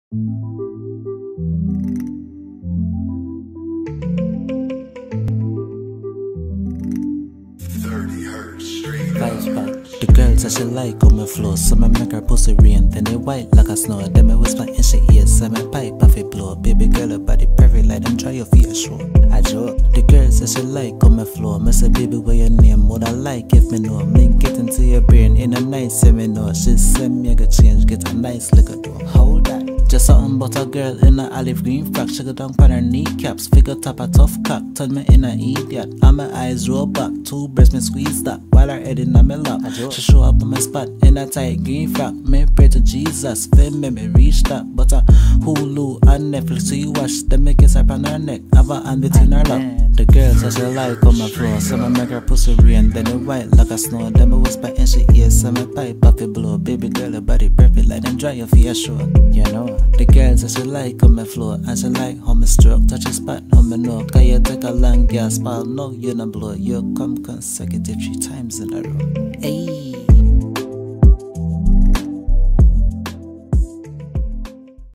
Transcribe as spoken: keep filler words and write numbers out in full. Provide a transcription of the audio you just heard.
Vibes back. The girls that she like on my floor, so I make her pussy rain, then it white like a snow. Then I whisper in she ears, so my pipe off it blow. Baby girl, her body perfect like them try your feet show. I joke. The girls that she like on my floor, me say baby what your name, what I like if me know. Me get into your brain in a nice seminar. She send me a good change, get a nice liquor door. Hold that. Just something about a girl in a olive green frock. She go down on her kneecaps, figure top a tough cock. Turn me in a idiot, and my eyes roll back. Two breasts me squeeze that, while her head in my lap. She show up on my spot in a tight green frock. Me pray to Jesus, fame me me reach that. But a Hulu and Netflix, so you watch them me kiss her on her neck, have a hand between her lap. The girls that she like on my floor, so I make her pussy rain, then it white like a snow. Then I whisper in she ears, so my pipe off it blow. Baby girl, her body perfect like them dry your feet sure. You know. The girls that she like on my floor, and she like how me stroke, touch a spot on my nose. Cause you take a long gas pal, no you not blow. You come consecutive three times in a row. Ayy.